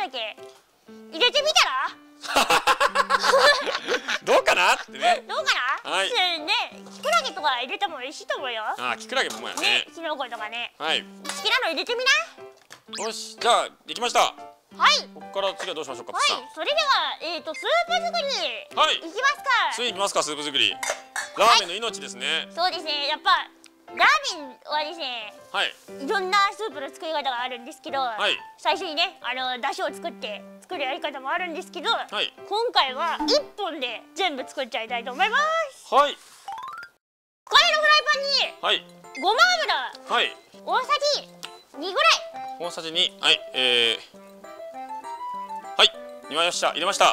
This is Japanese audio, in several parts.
け入れてみたらどうかなってね。 どうかな。 はい。 ね、キクラゲとか入れても美味しいと思うよ。 あ、キクラゲもうまいよねね。、 キノコとかね。 はい。 好きなの入れてみな。 よし、じゃあできました。 はい。 ここから次はどうしましょうか、 はい、それではスープ作りはいいきますか。 次いきますか、スープ作り。ラーメンの命ですね。 そうですね、やっぱラーメンはですね、 はい。 いろんなスープの作り方があるんですけど、 はい。 最初にね、出汁を作るやり方もあるんですけど、 はい。 今回は1本で全部作っちゃいたいと思います。 はい。 これのフライパンにはい。 ごま油はい。 大さじ2ぐらい。 大さじ2。はい。はい。入れました。入れました。 はい。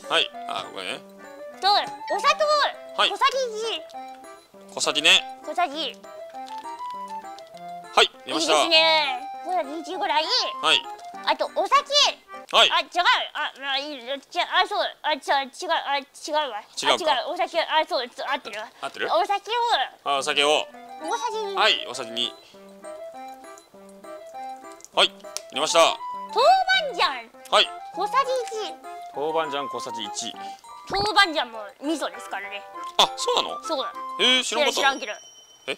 はい。あ、これね。 とお砂糖、 はい。 小さじ1。 小さじね。 小さじ。 はい。入れました。 いいですね。小さじ1ぐらい。 はい。 あとお酒。 はい。 あ、違う。まあいい。そう。違うわ。 違うか。 お酒。そう。合ってるわ。 合ってる。 お酒を。 お酒を。 大さじ2。 はい。大さじ2。はい。入れました。 豆板醤。 はい。 小さじ1。 豆板醤小さじ1。 豆板醤も味噌ですからね。 あ、そうなの。 そうだ。 知らんかった。 知らんけど。 え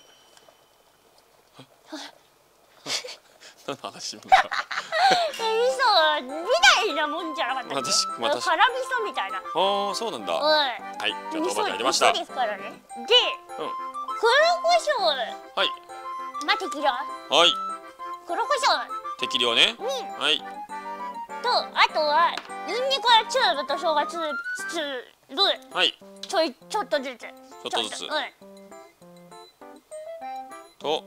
何の話なんだ。 味噌みたいなもんじゃなかったっけ。 私辛味噌みたいな。 ああ、そうなんだ。はい。じゃあ豆板醤入れました。 味噌ですからね。で、 うん。 黒胡椒。 はい。 まあ適量。 はい。 黒胡椒。 適量ね。はい。 と、あとはニンニクチューブと生姜チューブ。 はい。 ちょっとずつ。 ちょっとずつ。と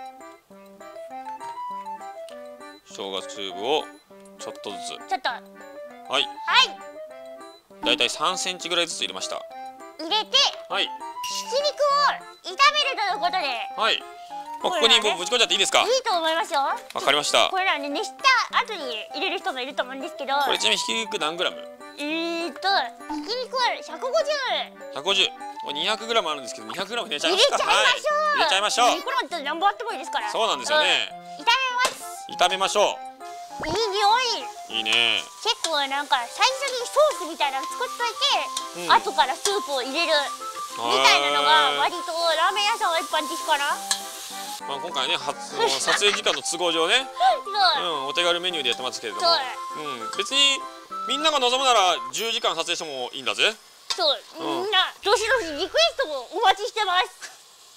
生姜チューブをちょっとずつ。 ちょっと。 はい。 はい。 だいたい3センチぐらいずつ入れました。 入れて。 はい。 ひき肉を炒めるということで。 はい。ここにもうぶち込んじゃっていいですか。 いいと思いますよ。 わかりました。 これらね、熱した後に入れる人もいると思うんですけど。 これちなみにひき肉何グラム。 ひき肉は150。 150。200グラムあるんですけど、200グラム入れちゃいましょう。 入れちゃいましょう。 200グラムって何本あってもいいですから。 そうなんですよね。 炒めます。 炒めましょう。いい匂い。 いいね。 結構なんか最初にソースみたいなの作っといて、後からスープを入れるみたいなのが割とラーメン屋さんは一般的かな。 まあ今回ね、撮影時間の都合上ね、お手軽メニューでやってますけれども、別にみんなが望むなら10時間撮影してもいいんだぜ。 そう、みんなどしどしリクエストもお待ちしてます。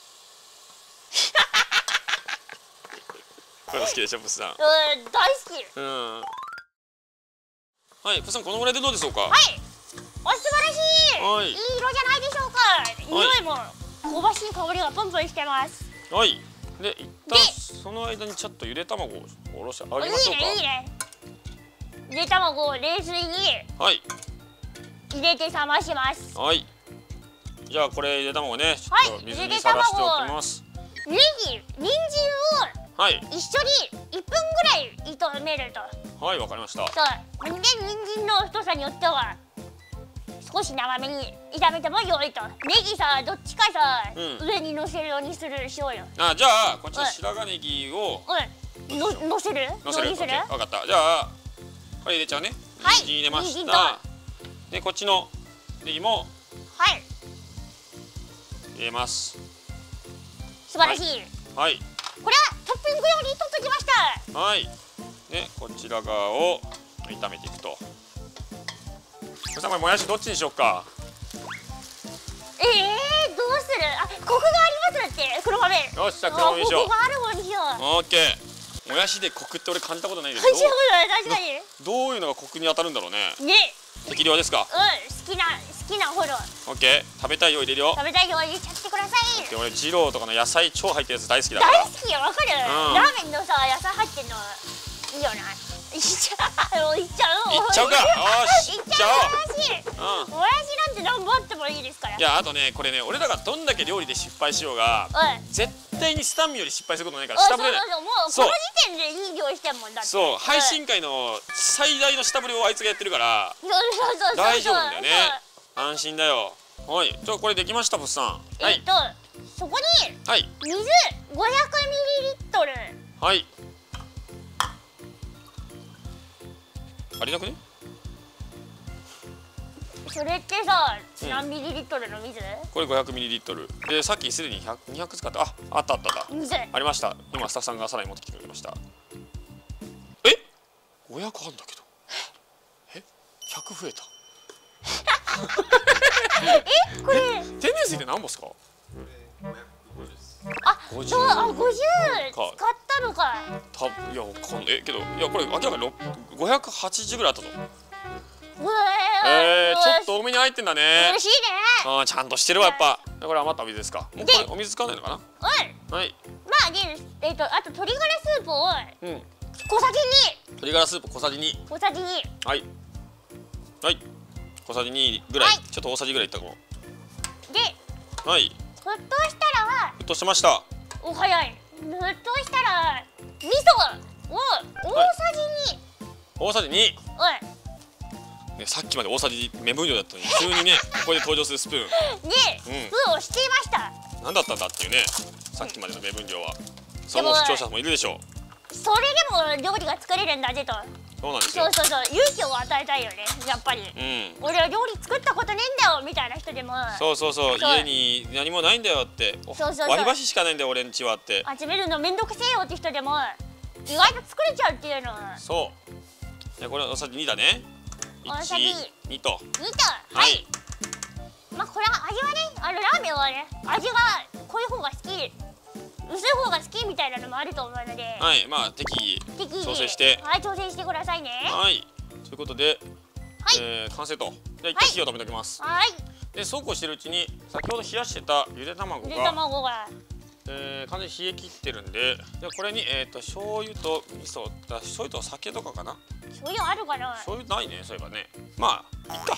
これ好きでしょ、プスさん。 大好き。 はい、プスさんこのぐらいでどうでしょうか。 はい、お素晴らしい。いい色じゃないでしょうか。匂いも香ばしい香りがプンプンしてます。 はい。で、一旦その間にちょっとゆで卵をおろしてあげましょうか。 いいね。ゆで卵を冷水に入れて冷まします。 はい。じゃあこれゆで卵ね、ちょっと水にさらしておきます。 人参を一緒に1分ぐらい炒めると。 はい、わかりました。 そう。で、人参の太さによっては少し長めに炒めても良いと。ネギさ、どっちかさ、上に乗せるようにしようよ。 あ、じゃあこっちの白髪ネギを乗せる。 分かった。じゃあこれ入れちゃうね。人参入れました。で、こっちのネギも入れます。 素晴らしい。 はい。 これはトッピング用に取ってきました。 はい。で、こちら側を炒めていくと。さあ、これもやしどっちにしようか。 どうする。あ、コクがありますって、黒豆。 よし、じゃあ黒豆にしよう。 コクがある方にしよう。 オッケー。もやしでコクって俺感じたことないけど。 確かに。 どういうのがコクに当たるんだろうね。 ね。 適量ですか。 好きなほど。 オッケー。食べたい量入れるよ。 食べたい量入れちゃってください。 俺二郎とかの野菜超入ってるやつ大好きだから。 大好きよ、わかる。ラーメンのさ、野菜入ってんのいいよな。いっちゃう。いっちゃうか。よし。いっちゃう。もやしなんて何本あってもいいですから。 いや、あとね、これね、俺らがどんだけ料理で失敗しようが、絶対にスタンミより失敗することないから、下振れない。 もうこの時点でいい料理してんもんだって。 そう、配信界の最大の下振れをあいつがやってるから、大丈夫なんだよね。安心だよ。はい、じゃあこれできました、ボスさん。 そこに水500ml。 はい。 ありなくね？ それってさ、何ミリリットルの水？ これ500ミリリットルで、さっきすでに200使った。あった水ありました。今スタッフさんがさらに持ってきてくれました。え、500あんだけど、100増えた。 これ天然水って何本ですか？ 50使ったのか。 いやわかんないけど、いやこれ明らかに580ぐらいあったぞ。ちょっと多めに入ってんだね。 嬉しいね。 ちゃんとしてるわやっぱ。これ余ったお水ですか？もうこれお水使わないのかな？はい。 まあで、あと鶏ガラスープを小さじ2。 鶏ガラスープ小さじ2。 小さじ2。 はい。はい。小さじ2ぐらい。ちょっと大さじぐらいいったかも。 で、 はい。 沸騰したら沸騰しました。 お、早い。沸騰したら味噌を大さじ2。 大さじ2。ね、さっきまで大さじ目分量だったのに急にねここで登場するスプーンで、スプーンをしていました。 何だったんだっていうね、さっきまでの目分量は。そう思う視聴者もいるでしょう。 それでも料理が作れるんだぜと。 そうなんですよ。 そう勇気を与えたいよね、やっぱり。俺は料理作ったことねえんだよみたいな人でも。 そう家に何もないんだよって、割り箸しかないんだよ俺んちはって、 集めるのめんどくせえよって人でも意外と作れちゃうっていうの。 そうで、これ大さじ2だね。 大さじ 2とはい。まあこれは味はね、ラーメンはね、味が濃い方が好き、薄い方が好きみたいなのもあると思うので、 はい、まあ適宜調整して、 調整してくださいね。 はい、ということで完成と。じゃあ一回火を止めておきます。はい。でそうこうしてるうちに先ほど冷やしてたゆで卵が完全に冷え切ってるんで、これに醤油と味噌、醤油と酒とかかな。 醤油あるかな。 醤油ないね、そういえばね。まあいっか。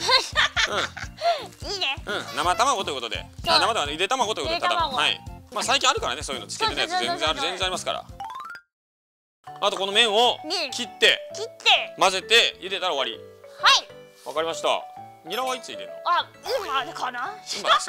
いいね。 生卵ということで、生卵ゆで卵ということで、はい。まあ最近あるからね、そういうのつけてるやつ全然ありますから。あとこの麺を切って混ぜて茹でたら終わり。 はい。 わかりました。ニラはいつ入れるの？ 今かな。 今です。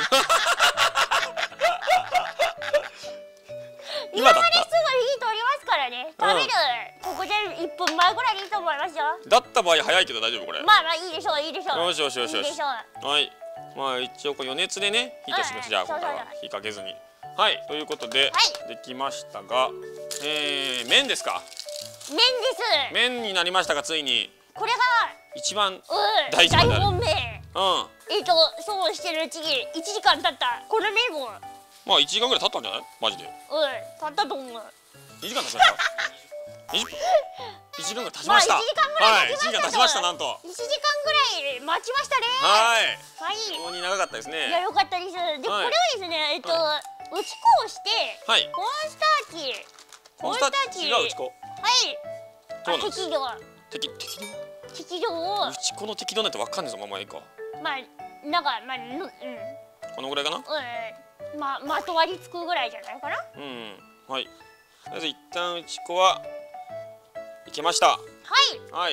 今だったらすぐ火通りますからね。食べるここで1分前ぐらいでいいと思いますよ。 だった場合早いけど大丈夫これ？ まあいいでしょう。 よし。はい。まあ一応これ余熱でね火通します。じゃあここから火かけずに。はい、ということでできましたが、麺ですか？ 麺です。 麺になりましたが、ついにこれが一番大事な大本命。そうしてるうちに1時間経ったこの麺を。 まあ1時間ぐらい経ったんじゃない？マジで。 経ったと思う。 2時間経ちました。1時間ぐらい経ちました。はい、1時間経ちました。なんと 1時間ぐらい待ちましたね。 はい。非常に長かったですね。 いや、よかったです。で、これはですね、打ち粉をしてコーンスターチが打ち粉。はい。 適量を。 打ち粉の適量なんてわかんないぞ。まあいいか。このぐらいかな。 まとわりつくぐらいじゃないかな。 はい。まず一旦打ち粉はいけました。はい。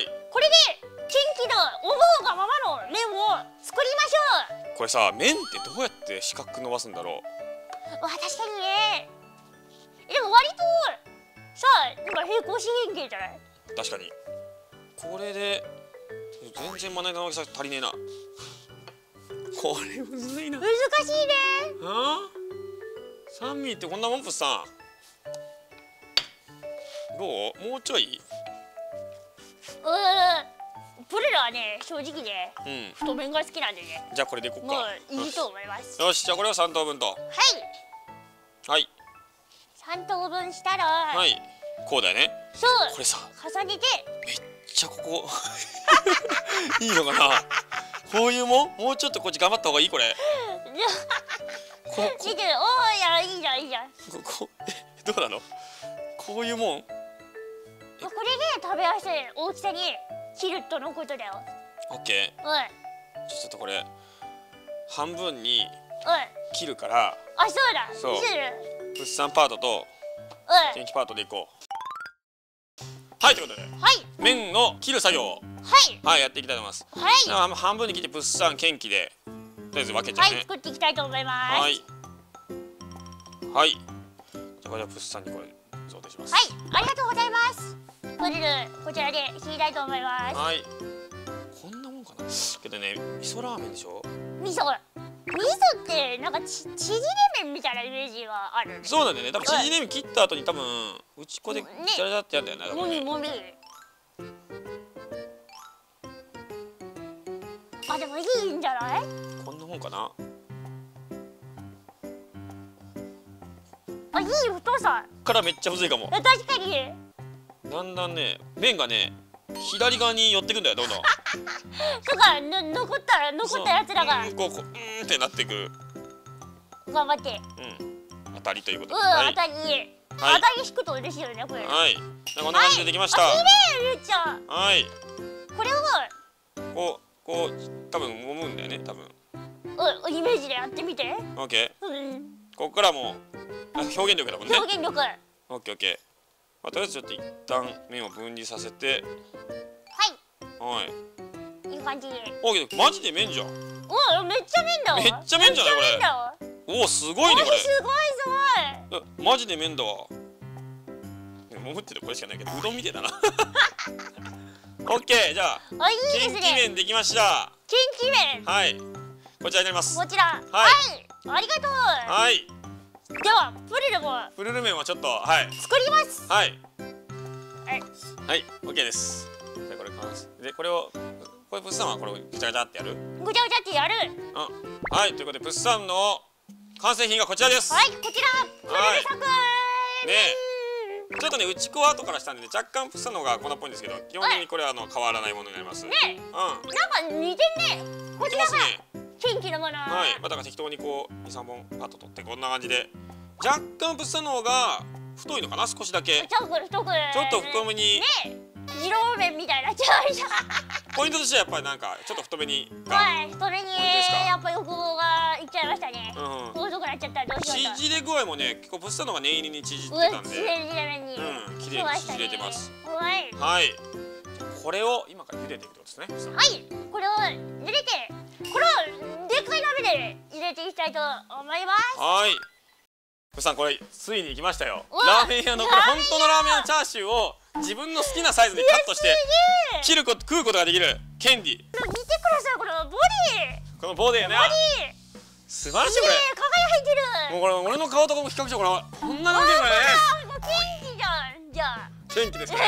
これで元気な思うがままの麺を作りましょう。 これさ、麺ってどうやって四角く伸ばすんだろう。 確かにね。でも割とさ、今平行四辺形じゃない。 確かに。これで全然まな板の大きさ足りねえな。これむずいな。 難しいね。 サンミーってこんなもんぷっさん。どう？もうちょい？ プレラはね、正直ね、太麺が好きなんでね。 じゃあこれでいこうか。 もういいと思います。 よし、じゃあこれを3等分と。はい。 3等分したら。 はい。こうだよね。 そう。 これさ、 重ねて。 めっちゃここいいのかな。こういうもん？もうちょっとこっち頑張った方がいいこれ。 いいじゃん。 どうなの？こういうもん？ これで食べやすい大きさに切るとのことだよ。 オッケー。ちょっとこれ半分に切るから。 そうだ。 物産パートと元気パートでいこう。はい、ということで麺の切る作業をやっていきたいと思います。半分に切って物産元気でとりあえず分けちゃうね。 作っていきたいと思います。 はい。じゃあこれは物産にこれ贈呈します。 ありがとうございます。 フリルこちらで引いたいと思います。 はい。こんなもんかな。けどね、味噌ラーメンでしょ。 味噌ってなんか縮れ麺みたいなイメージはあるね。 そうなんだよね。多分縮れ麺切った後に多分打ち粉でジャラジャラってやるんだよね。 もみもみ。あ、でもいいんじゃない？ こんなもんかな。 あ、いい太さ。 からめっちゃむずいかも。 確かに。 だんだんね、麺がね、左側に寄ってくんだよ、どんどん。 そうか、残ったやつらが。 こうってなってくる。 頑張って。 当たりということで。 当たり。当たり引くと嬉しいよね、これ。 はい。こんな感じでできました。 綺麗、めっちゃ。 はい。 これを。 こう、多分揉むんだよね、多分。 イメージでやってみて。 オッケー。ここからもう表現力だもんね。 表現力。 オッケーオッケー。とりあえずちょっと一旦麺を分離させて。はい。 いい感じ。 けどマジで麺じゃん。 めっちゃ麺だわ。 めっちゃ麺じゃないこれ。すごいねこれ。 すごい。 マジで麺だわ。もむっててこれしかないけど、うどんみてえだな。オッケー、じゃあキンキ麺できました。 キンキ麺。 はい。こちらになります。 こちら。はい。ありがとう。 はい。 ではプルル麺はちょっと作ります。 はい。はい、オッケーです。これ完成で、これプッサンはこれをぐちゃぐちゃってやる？ ぐちゃぐちゃってやる。 はい、ということでプッサンの完成品がこちらです。 はい、こちらプルル作。 ね。ちょっとね、打ち粉は後からしたんでね、若干プッサンの方が粉っぽいんですけど、基本的にこれは変わらないものになります。 ね。なんか似てんね。こちらがキンキのもの。 はい、だから適当にこう2、3本パッと取ってこんな感じで、若干プッサンの方が太いのかな、少しだけ。ちょっと太めに。 二郎麺みたいな。 ポイントとしてはやっぱりなんかちょっと太めに。 太めにやっぱ横がいっちゃいましたね。細くなっちゃったらどうしようと。 縮れ具合もね、結構プッサンの方が念入りに縮ってたんで。綺麗に綺麗に縮れてます。 はい。 これを今から茹でていくってことですね。 はい、これを茹でて、これをでっかい鍋で茹でていきたいと思います。 はい。プッサン、これついに来ましたよ。ラーメン屋のこれ本当のラーメンのチャーシューを自分の好きなサイズにカットして食うことができるケンディ。見てください、このボディ。 このボディね。素晴らしいこれ。 輝いてる。 もうこれ俺の顔とかも比較してこんなのけんだね。 ケンディじゃん。じゃあ。 ケンディですね。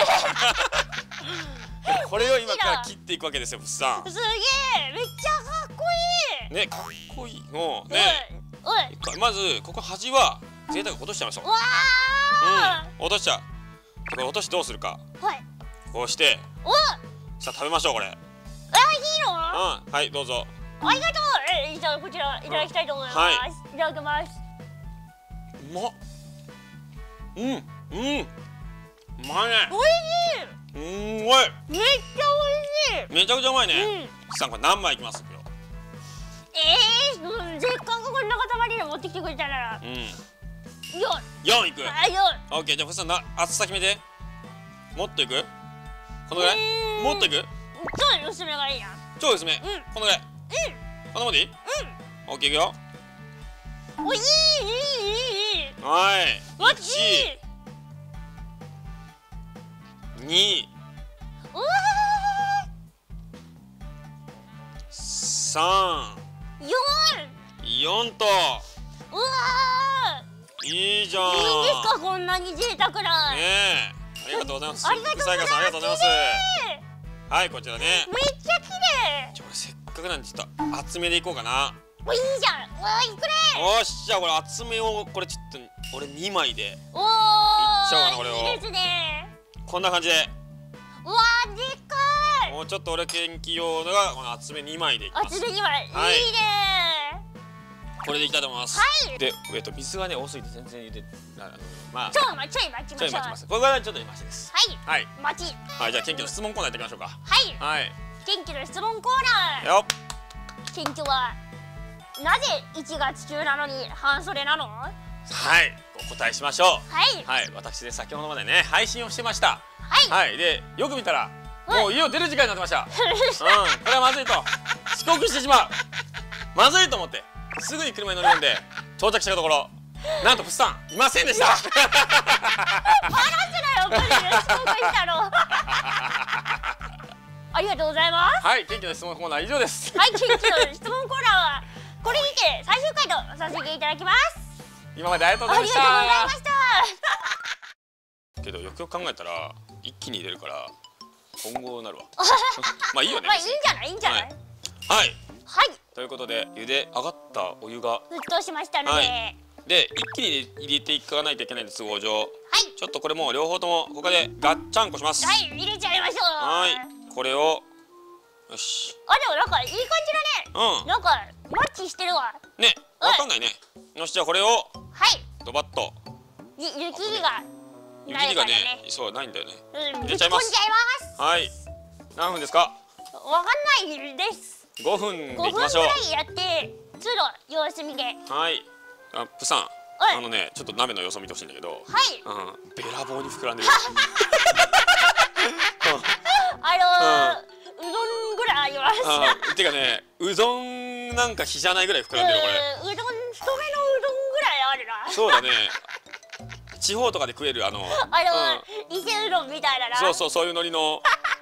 これを今から切っていくわけですよ、プッサン。 すげえ、めっちゃかっこいい。 ね、かっこいいのね。まずここ端は贅沢落としちゃいましょう。落としちゃう。これ落としどうするか。こうして。さあ食べましょうこれ。いいの？ はい、どうぞ。 ありがとう。じゃあこちらいただきたいと思います。いただきます。 うまっ。うまいね。 おいしい。 すごい。 めっちゃおいしい。 めちゃくちゃうまいね。さあこれ何枚いきます？ せっかくこんな塊で持ってきてくれたなら。 4いく。オッケー、じゃあプッサン厚さ決めて。もっといく？このぐらい？もっといく？ 超薄めがいいな。 超薄め。このぐらい。こんなもんでいい？オッケーいくよ。 いい。 はい。1、2、3、4と。いいじゃん。 いいんですか、こんなに贅沢な。 ねえ、ありがとうございます。さやかさん、ありがとうございます。はい、こちらね。 めっちゃ綺麗。 俺せっかくなんでちょっと厚めでいこうかな。 いいじゃん。いくれ。 よし、じゃあこれ厚めをこれちょっと俺2枚でいっちゃおうかなこれを。 いいですね。 こんな感じで。 でっかい。 もうちょっと俺研究用のがこの厚め2枚でいきます。 厚め2枚。いいね。 これでいきたいと思います。で、水がね多すぎて全然茹でまあちょい待ちます。 これぐらいちょっと待ちです。はい。 待ち。 はい、じゃあ研究の質問コーナーやっていきましょうか。 はい。研究の質問コーナー。 よっ。 研究はなぜ1月中なのに半袖なの？ はい、お答えしましょう。はい、私で先ほどまでね配信をしてました。はい、でよく見たらもう家を出る時間になってました。これはまずいと遅刻してしまう。まずいと思ってすぐに車に乗り込んで到着したところ、なんとプッサンいませんでした。 話すなよ、これ遅刻したの。 ありがとうございます。 はい、元気の質問コーナー以上です。 はい、元気の質問コーナーはこれにて最終回とさせていただきます。 今までありがとうございました。 ありがとうございました。 けどよくよく考えたら一気に入れるから今後なるわ。まあいいよね。 まあいいんじゃない、いいんじゃない。 はい。 はい。 ということで茹で上がったお湯が沸騰しましたので、 で一気に入れていかないといけないんです、都合上。はい。ちょっとこれもう両方ともここでガッチャンコします。 はい、入れちゃいましょう。 はい。これをよし。 あ、でもなんかいい感じだね。なんかマッチしてるわ。 ね、わかんないね。よし、じゃあこれをはいドバッと。 湯切りがね、そうないんだよね。 入れちゃいます。 はい。何分ですか？ わかんないです。 5分でいきましょう。5分くらいやって通路様子見で。 はい。あ、プさん、ね、ちょっと鍋の様子を見てほしいんだけど。はい。べらぼうに膨らんでる。うどんぐらいあります。 てかね、うどんなんか比じゃないぐらい膨らんでるこれ。 太めのうどんぐらいあるな。 そうだね。地方とかで食える伊勢うどんみたいなな。 そういうノリの。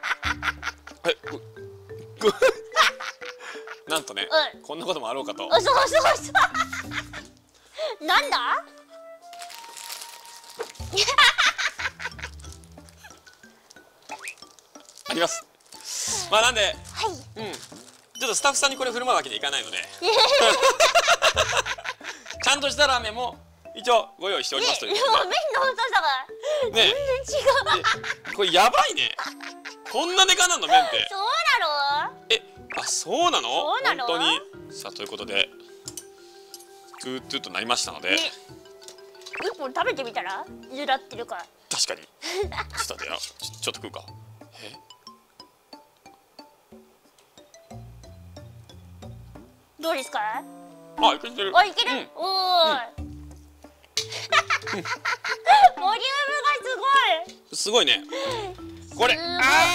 なんとね、こんなこともあろうかと。 そうなんだ。 あります。まあなんで、ちょっとスタッフさんにこれ振る舞うわけにいかないのでちゃんとしたラーメンも一応ご用意しておりますということで。 麺の太さが全然違う。 これやばいね。こんなでかなの麺って。 そうなの？ あ、そうなの？ そうなの？ 本当に。さあということでトゥートゥーとなりましたので、 一本食べてみたらゆだってるから。 確かに。ちょっと待ってよ。ちょっと食うか。 どうですか？ あ、いけてる。 あ、いける。おお。ボリュームがすごいね。これ。大丈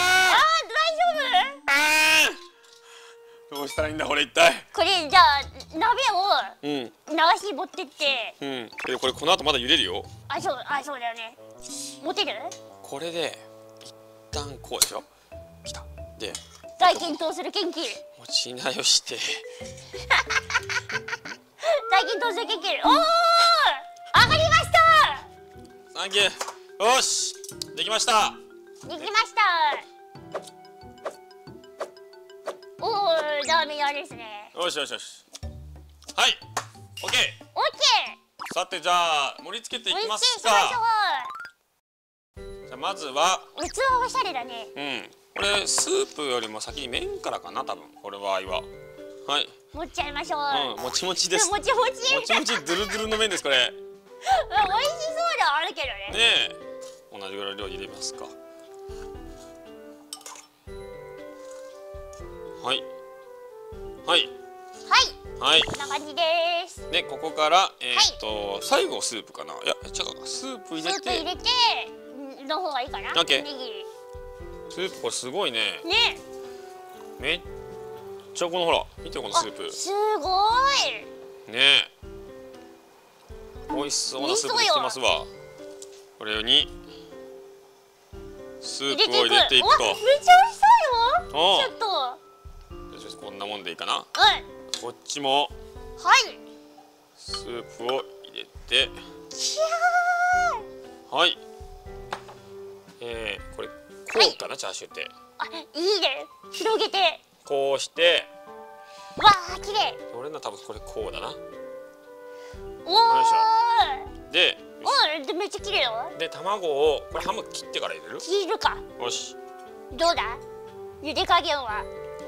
夫？ どうしたらいいんだこれ一体。 これじゃあ鍋を流し持ってって。 けどこれこの後まだ茹でるよ。 そうだよね。持てる？ これで一旦こうでしょ。きた。で。 大健闘する元気。 持ちなよして。 大健闘する元気。おお、上がりました。 サンキュー。よし、できました。 できました。おお、ラーメン屋ですね。 よし。はい、オッケー。 オッケー。さてじゃあ盛り付けていきますか。じゃあまずは。 器おしゃれだね。 これスープよりも先に麺からかな、多分これ場合は。はい。 持っちゃいましょう。 もちもちです。 もちもちドゥルドゥルの麺ですこれ。 美味しそうではあるけどね。 ねえ、同じぐらい量入れますか。はい。こんな感じです。 でここから最後スープかな。いや違う、スープ入れての方がいいかな。 オッケー。スープこれすごいね。めっちゃこのほら見てこのスープ。 すごい。 ねえ。美味しそうなスープできてますわ。これにスープを入れていくと。 めっちゃ美味しそうよ。ちょっと。 こんなもんでいいかな。こっちも。スープを入れて。はい。これこうかな、チャーシューって。 いいね。広げて。 こうして。 わあ、綺麗。 俺の多分これこうだな。 おお。 で、 めっちゃ綺麗よ。 で、卵をこれハム切ってから入れる？ 切るか。 よし。 どうだ？茹で加減は。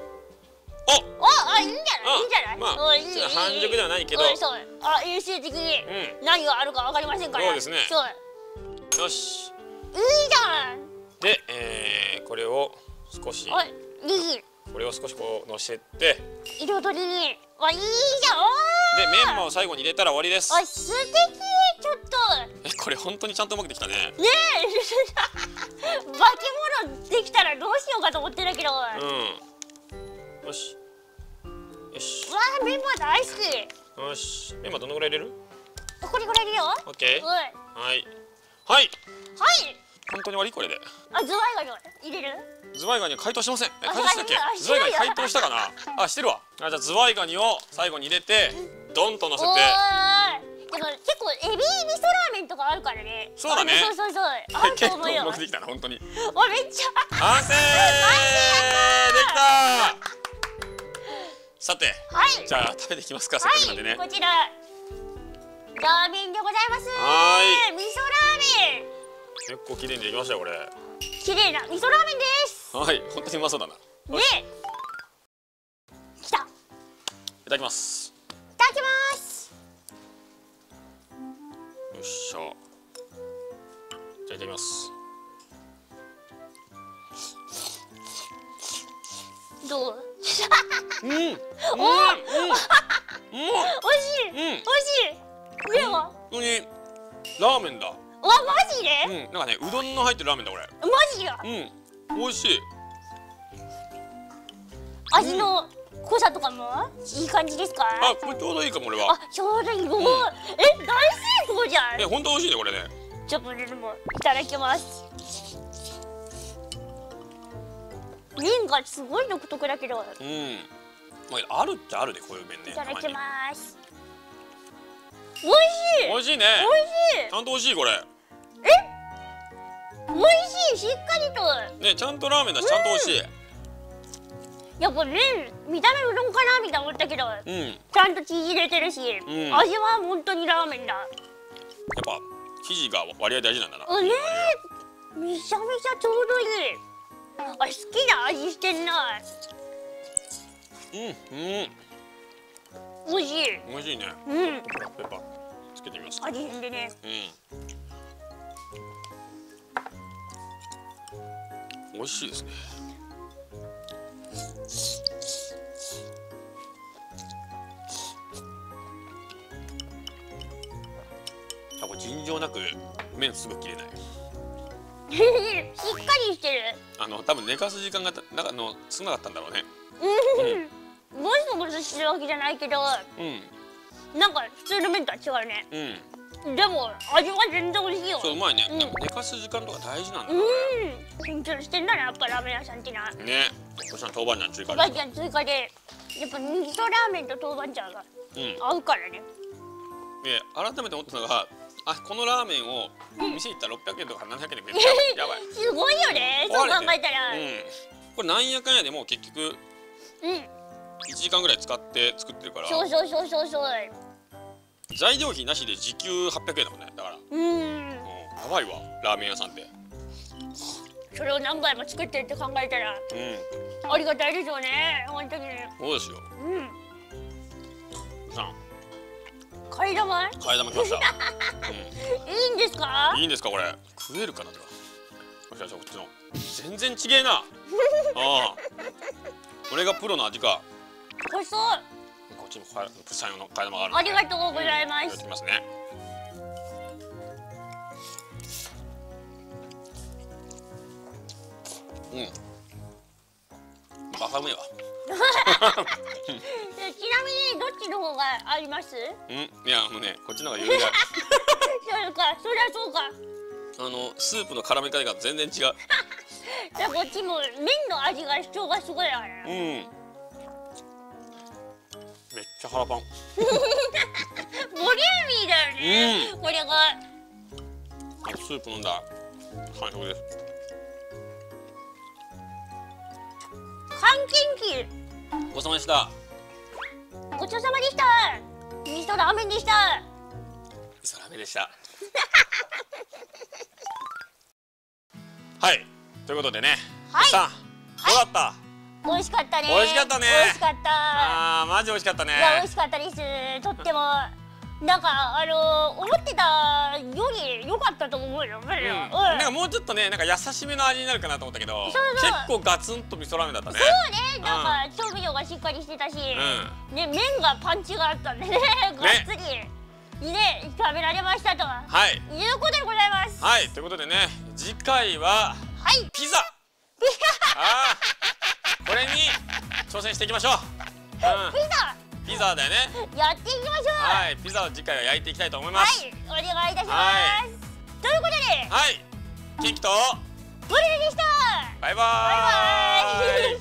いいんじゃない？ まあ半熟ではないけど。 優秀的に何があるかわかりませんから。 そうですね。よし。 いいじゃん。 で、これを少し。これを少しこう乗せて。 彩りに。いいじゃん。 で、麺も最後に入れたら終わりです。 素敵。ちょっと。 これ本当にちゃんとうまくできたね。 ねえ。化け物できたらどうしようかと思ってたけど。 よし。よし。 わあ、メンマ大好き。 よし。メンマどのぐらい入れる？ これぐらい入れよう。 オッケー。はい。 本当に終わりこれで。 あ、ズワイガニ入れる？ ズワイガニは解凍してません。解凍したっけ？ズワイガニ解凍したかな。あ、してるわ。じゃあズワイガニを最後に入れてドンと乗せて。 でも結構エビ味噌ラーメンとかあるからね。 そうだね。 そうそうそう。あると思うよ。 結構うまくできたな本当に。 めっちゃ。 完成。できた。さて、じゃあ食べていきますか。せっかくなんでね。 こちらラーメンでございます。 はい。 味噌ラーメン。 結構綺麗にできましたよこれ。 綺麗な味噌ラーメンです。 はい、本当にうまそうだな。 ね。きた。いただきます。 いただきます。 よっしゃ。じゃあいただきます。 どう？ うん。おいしい。 美味しい。上は？ 本当にラーメンだ。 わ、マジで？ なんかね、うどんの入ってるラーメンだこれ。 マジや。 美味しい。 味の濃さとかもいい感じですか？ あ、これちょうどいいかも俺は。 あ、ちょうどいい。大成功じゃん。 本当美味しいねこれね。 ちょっとでもいただきます。麺がすごい独特だけど。 まああるっちゃあるでこういう麺ね。 いただきます。美味しい。 美味しいね。 美味しい。 ちゃんと美味しいこれ。 美味しい。しっかりと。 ね、ちゃんとラーメンだしちゃんと美味しい。 やっぱ麺見た目うどんかなみたいな思ったけど、ちゃんと縮れてるし、味は本当にラーメンだ。やっぱ生地が割合大事なんだな。 ねえ、めちゃめちゃちょうどいい。あ、好きな味してんな。美味しい。 美味しいね。ペッパーつけてみます。 味変でね。 美味しいですね。これ尋常なく麺すぐ切れない。 しっかりしてる。 多分寝かす時間が少なかったんだろうね。 ゴシゴシしてるわけじゃないけど、なんか普通の麺とは違うね。でも味は全然美味しいよ。 そう、うまいね。寝かす時間とか大事なんだね。 緊張してんだな、やっぱラーメン屋さんってな。 ね、そしたら豆板醤追加で。 豆板醤追加で、やっぱ味噌ラーメンと豆板醤が合うからね。 で、改めて思ったのが、このラーメンを店行ったら600円とか700円でくれる。やばい。 すごいよね、そう考えたら。 これなんやかんやでも結局1時間ぐらい使って作ってるから。 そう。 材料費なしで時給800円だもんね。だからやばいわ、ラーメン屋さんって。 それを何杯も作ってるって考えたらありがたいでしょうね、本当に。 そうですよ。さん替え玉きました。 いいんですか？ いいんですかこれ。食えるかなとか。もしかしたらこっちの全然ちげえな。これがプロの味か。 美味しそう。 こっちにもプサ用の替え玉がある。 ありがとうございます。 いただきますね。バカうめえわ。 ちなみにどっちの方があります？ いやこっちの方が余裕だ。 そうか、そりゃそうか。 スープの絡め方が全然違う。 じゃあこっちも麺の味が主張がすごいある。 めっちゃ腹パン。 ボリューミーだよね。これが。 スープ飲んだ完食です。 寒天気。 ごちそうさまでした。 ごちそうさまでした。味噌ラーメンでした。 味噌ラーメンでした。はい、ということでね、さんどうだった？ 美味しかったね。 美味しかったね。 美味しかった。 マジ美味しかったね。 いや、美味しかったです。とってもなんか思ってたより良かったと思うよ。 なんかもうちょっとね、なんか優しめの味になるかなと思ったけど、結構ガツンと味噌ラーメンだったね。 そうね、なんか調味料がしっかりしてたし、ね、麺がパンチがあったんでね、がっつりね食べられましたと。はい。いうことでございます。 はい、ということでね、次回はピザ。これに挑戦していきましょう。ピザだよね。 やっていきましょう。 はい、ピザを次回は焼いていきたいと思います。 はい、お願いいたします。ということで、 元気とブリルでした。 バイバーイ。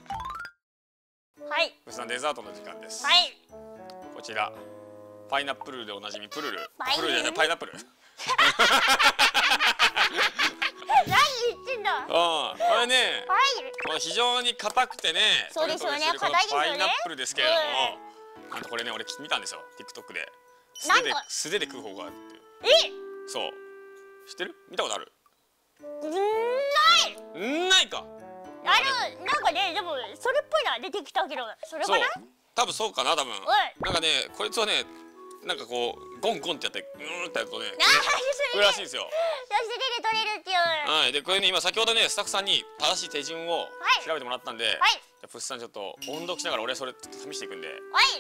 はい。 ふさんデザートの時間です。 はい。 こちらパイナップルでおなじみプルル。 パイプルルじゃないパイナップル。 何言ってんだ。 これね、 はい。 非常に硬くてね、 そうですよね。硬いですよね。 パイナップルですけれども、なんとこれね、俺見たんですよ。TikTok で。素手で食う方があるっていう。そう。知ってる？見たことある？ないか。 なんかね、でもそれっぽいな出てきたけど、それかな？ 多分そうかな、多分。なんかね、こいつはね、なんかこうゴンゴンってやってってやるとね、これらしいんですよ。 素手で取れるっていう。 はい、でこれね、今先ほどねスタッフさんに正しい手順を調べてもらったんで、プッシュさんちょっと音読しながら俺それ試していくんで。 はい、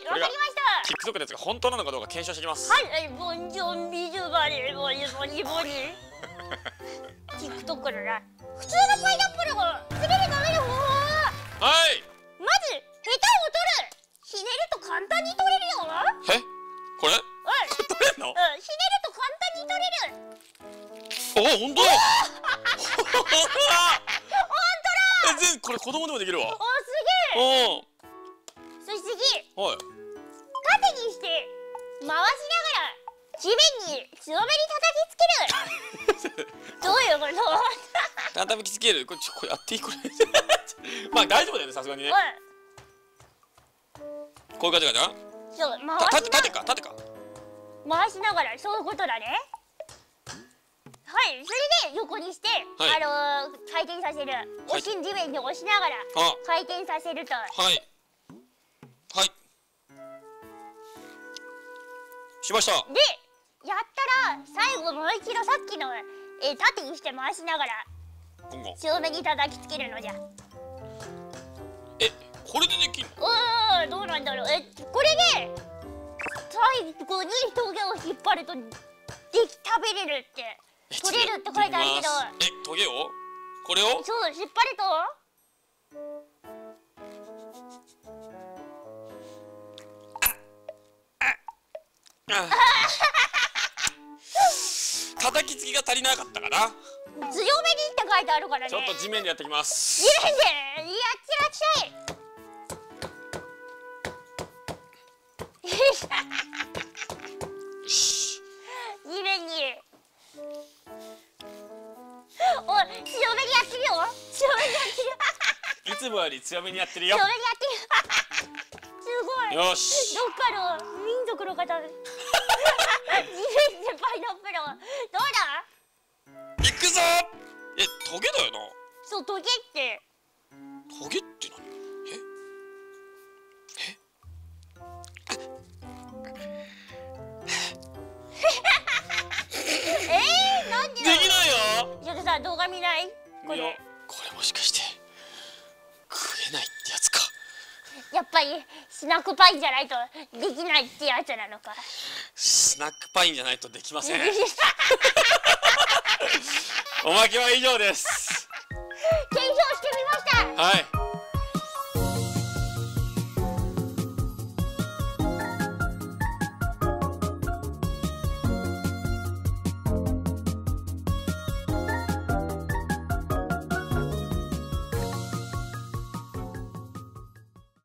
わかりました。 TikTok のやつが本当なのかどうか検証してきます。 はい、ボンジョンビジュバリボニボニボニ。TikTok のな。普通のパイナップルが素手で食べる方法は。 はい。 まずヘタを取る。ひねると簡単に取れるよ。 これ？これ取れんの？ ひねると簡単に取れる。 あ、本当だ。 本当だ。 全これ子供でもできるわ。 お、すげえ。そして次。 はい。 縦にして回しながら地面に強めに叩きつける。どういうこと？ 叩きつける。これやっていいこれ。まあ大丈夫だよね、さすがにね。こういう感じかな。 そう、 縦か。 回しながら、そういうことだね。はい、それで横にして、回転させる。地面に押しながら回転させると。 はい。しました。 で、やったら最後もう一度さっきの縦にして回しながら強めに叩きつけるのじゃ。 これでできるの？どうなんだろう。これで最後にトゲを引っ張ると食べれるって取れるって書いてあるけど。 トゲを？これを？ そう、引っ張ると。 叩きつきが足りなかったかな。 強めにって書いてあるからね。 ちょっと地面でやってきます。 地面でやってらっしゃい。地面に。お、強めにやってるよ。強めにやってる。 いつもより強めにやってるよ。 強めにやってる。すごい。 よし。 どっかの民族の方。地面でパイナップル。どうだ？ 行くぞ。トゲだよな。 そう、トゲって。 トゲって何？ なんで？ できないよ。 ちょっとさ、動画見ない？これもしかして食えないってやつか。 やっぱりスナックパインじゃないとできないってやつなのか。 スナックパインじゃないとできません。おまけは以上です。 検証してみました。 はい。